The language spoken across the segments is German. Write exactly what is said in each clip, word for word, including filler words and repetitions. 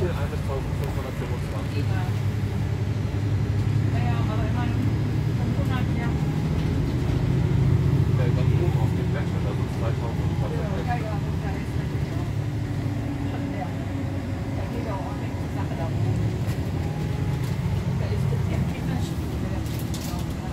eintausendfünfhundertfünfundzwanzig. Naja, aber immerhin fünfhundert, ja. Ja, dann oben auf dem Bachelor, also zweitausend. Ja, ja, und da ist natürlich auch schon der. Da geht ja auch ordentlich die Sache da oben. Da ist das ja Kinderspiel, der das auch hat.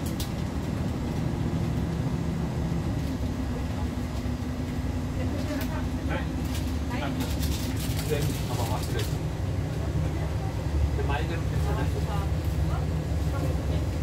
Aber was ist? Gemeinde ist ja nicht so.